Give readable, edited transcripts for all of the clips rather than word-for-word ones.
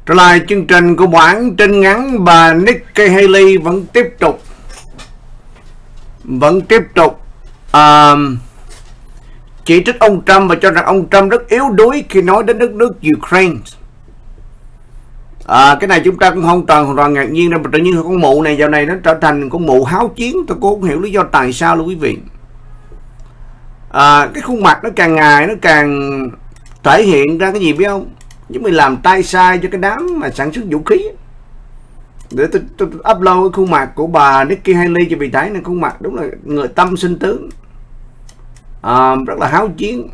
Trở lại chương trình của bản tin ngắn, bà Nikki Haley vẫn tiếp tục chỉ trích ông Trump và cho rằng ông Trump rất yếu đuối khi nói đến đất nước Ukraine. Cái này chúng ta cũng không hoàn toàn ngạc nhiên đâu, mà tự nhiên con mụ này dạo này nó trở thành con mụ háo chiến. Tôi cũng không hiểu lý do tại sao luôn quý vị. Cái khuôn mặt nó càng ngày nó càng thể hiện ra cái gì biết không? Chúng mình làm tay sai cho cái đám mà sản xuất vũ khí. Để tôi upload cái khuôn mặt của bà Nikki Haley cho vị thấy này. Khuôn mặt đúng là người tâm sinh tướng, rất là háo chiến.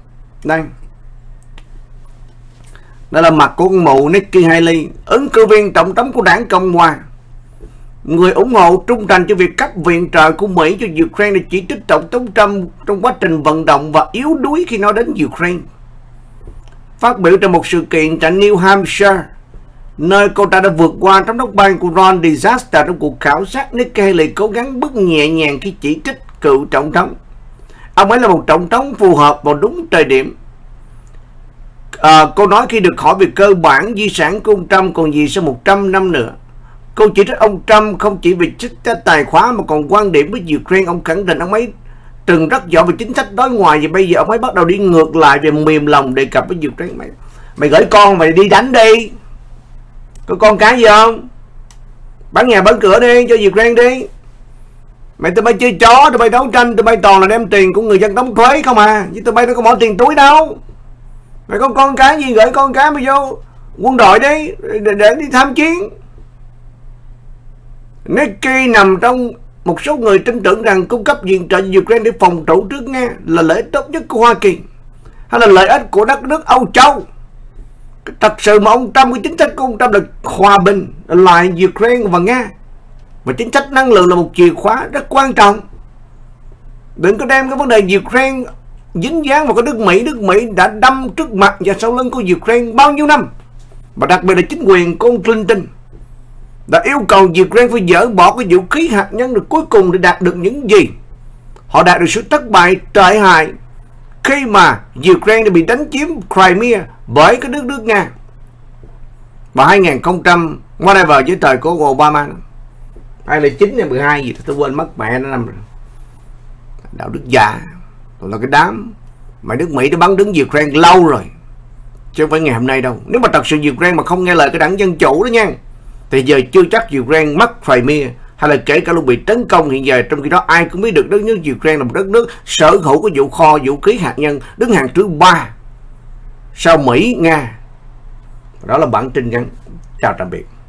Đây là mặt của con mụ Nikki Haley, ứng cử viên tổng thống của đảng Cộng hòa, người ủng hộ trung thành cho việc cấp viện trợ của Mỹ cho Ukraine, để chỉ trích tổng thống Trump trong quá trình vận động và yếu đuối khi nói đến Ukraine. Phát biểu tại một sự kiện tại New Hampshire, nơi cô ta đã vượt qua giám đốc bang của Ron DeSantis trong cuộc khảo sát, Nikki Haley cố gắng bước nhẹ nhàng khi chỉ trích cựu tổng thống. Ông ấy là một tổng thống phù hợp vào đúng thời điểm. Cô nói khi được hỏi về cơ bản di sản của ông Trump còn gì sau 100 năm nữa. Cô chỉ trích ông Trump không chỉ vì chính sách tài khóa mà còn quan điểm với Ukraine. Ông khẳng định ông ấy từng rất giỏi về chính sách đối ngoài, và bây giờ ông ấy bắt đầu đi ngược lại về mềm lòng đề cập với Ukraine. Mày gửi con mày đi đánh đi, có con cái gì không? Bán nhà bán cửa đi cho Ukraine đi. Tụi bay chơi chó, tụi bay đấu tranh, tụi bay toàn là đem tiền của người dân đóng thuế không à, chứ tụi bay đâu có bỏ tiền túi đâu. Mày có con cái gì gửi con cái mày vô quân đội đi để đi tham chiến. Nikki nằm trong một số người tin tưởng rằng cung cấp viện trợ cho Ukraine để phòng thủ trước Nga là lợi ích tốt nhất của Hoa Kỳ, hay là lợi ích của đất nước Âu Châu. Thật sự mà ông Trump, cái chính sách của ông Trump là hòa bình lại Ukraine và Nga, và chính sách năng lượng là một chìa khóa rất quan trọng. Đừng có đem cái vấn đề Ukraine dính dáng vào cái nước Mỹ. Nước Mỹ đã đâm trước mặt và sau lưng của Ukraine bao nhiêu năm, và đặc biệt là chính quyền của ông Clinton đã yêu cầu Ukraine phải dỡ bỏ cái vũ khí hạt nhân, được cuối cùng để đạt được những gì? Họ đạt được sự thất bại tệ hại khi mà Ukraine đã bị đánh chiếm Crimea bởi cái nước Nga vào 2000 whatever, với thời của Obama, hay là 9 hay 12 gì tôi quên mất, mẹ nó năm rồi. Đạo đức giả. Rồi là cái đám mà nước Mỹ đã bắn đứng Ukraine lâu rồi, chứ không phải ngày hôm nay đâu. Nếu mà thật sự Ukraine mà không nghe lời cái đảng Dân Chủ đó nha, thì giờ chưa chắc Ukraine mất Crimea, hay là kể cả lúc bị tấn công hiện giờ. Trong khi đó ai cũng biết được đất nước Ukraine là một đất nước sở hữu có vụ kho vũ khí hạt nhân đứng hàng thứ 3 sau Mỹ, Nga. Đó là bản tin ngắn. Chào tạm biệt.